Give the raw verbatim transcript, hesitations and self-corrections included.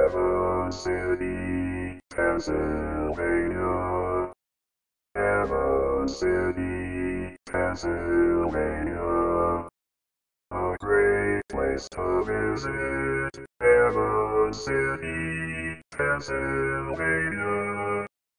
Evans City, Pennsylvania. Evans City, Pennsylvania. A great place to visit. Evans City, Pennsylvania.